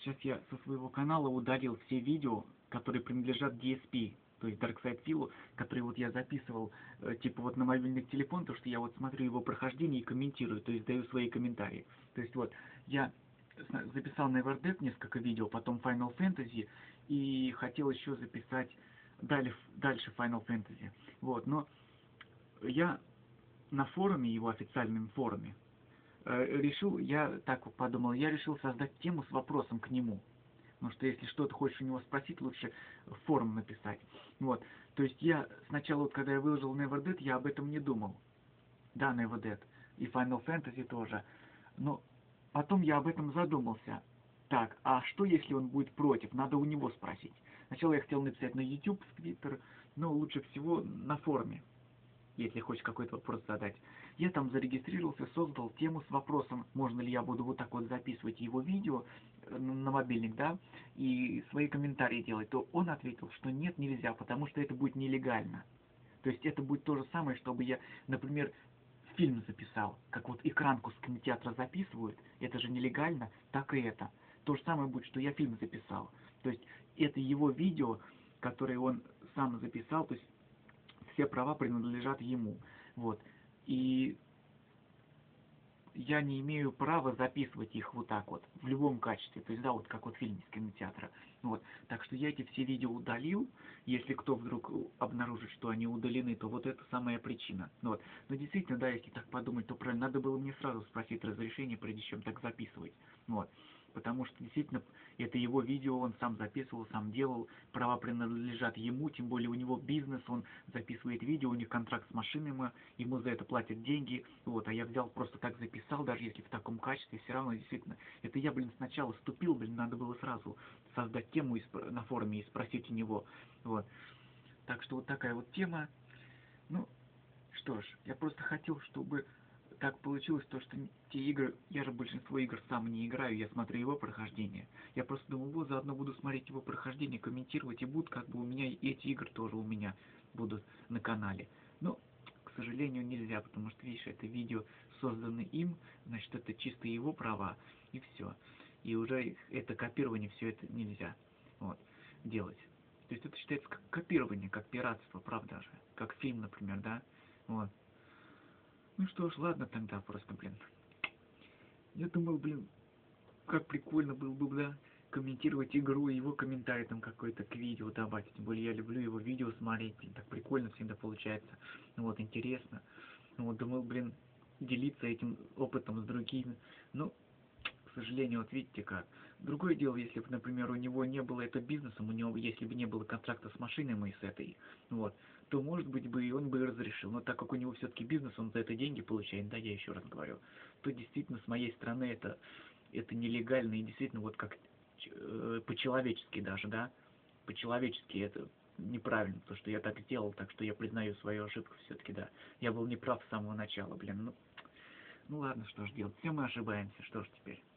сейчас я со своего канала удалил все видео, которые принадлежат DSP, то есть Darkside Phil, которые вот я записывал, типа вот на мобильный телефон, то что я вот смотрю его прохождение и комментирую, то есть даю свои комментарии. То есть вот я записал на Everdead несколько видео, потом Final Fantasy, и хотел еще записать дальше Final Fantasy. Вот, но я на форуме, его официальном форуме, решил, я так вот подумал, я решил создать тему с вопросом к нему. Потому что если что-то хочешь у него спросить, лучше в форум написать. Вот. То есть я сначала, вот, когда я выложил Never Dead, я об этом не думал. Да, Never Dead. И Final Fantasy тоже. Но потом я об этом задумался. Так, а что если он будет против? Надо у него спросить. Сначала я хотел написать на YouTube, в Twitter, но лучше всего на форуме, если хочешь какой-то вопрос задать. Я там зарегистрировался, создал тему с вопросом, можно ли я буду вот так вот записывать его видео на мобильник, да, и свои комментарии делать. То он ответил, что нет, нельзя, потому что это будет нелегально. То есть это будет то же самое, чтобы я, например, фильм записал, как вот экранку с кинотеатра записывают, это же нелегально, так и это. То же самое будет, что я фильм записал. То есть это его видео, которое он сам записал, то есть все права принадлежат ему. Вот. И я не имею права записывать их вот так вот, в любом качестве. То есть, да, вот как вот фильм из кинотеатра. Вот. Так что я эти все видео удалил. Если кто вдруг обнаружит, что они удалены, то вот это самая причина. Вот. Но действительно, да, если так подумать, то правильно, надо было мне сразу спросить разрешение, прежде чем так записывать. Вот. Потому что действительно это его видео, он сам записывал, сам делал, права принадлежат ему, тем более у него бизнес, он записывает видео, у них контракт с машинами, ему за это платят деньги, вот, а я взял просто так записал, даже если в таком качестве, все равно действительно, это я, блин, сначала вступил, блин, надо было сразу создать тему на форуме и спросить у него, вот. Так что вот такая вот тема, ну, что ж, я просто хотел, чтобы так получилось, то, что те игры, я же большинство игр сам не играю, я смотрю его прохождение. Я просто думал, вот заодно буду смотреть его прохождение, комментировать, и будут как бы у меня, и эти игры тоже у меня будут на канале. Но, к сожалению, нельзя, потому что, видишь, это видео создано им, значит, это чисто его права, и все. И уже это копирование, все это нельзя вот, делать. То есть это считается как копирование, как пиратство, правда же? Как фильм, например, да? Вот. Ну что ж, ладно тогда просто, блин. Я думал, блин, как прикольно было бы, да, комментировать игру, его комментарий там какой-то к видео добавить. Тем более я люблю его видео смотреть, блин, так прикольно всегда получается. Ну вот, интересно. Ну вот, думал, блин, делиться этим опытом с другими. Ну, к сожалению, вот видите как. Другое дело, если бы, например, у него не было это бизнесом, у него, если бы не было контракта с машиной моей с этой, вот, то, может быть, бы и он бы разрешил. Но так как у него все-таки бизнес, он за это деньги получает, да, я еще раз говорю, то действительно с моей стороны это нелегально и действительно вот как по-человечески даже, да, по-человечески это неправильно, то, что я так сделал, так что я признаю свою ошибку все-таки, да. Я был неправ с самого начала, блин, ну ладно, что ж делать, все мы ошибаемся, что ж теперь.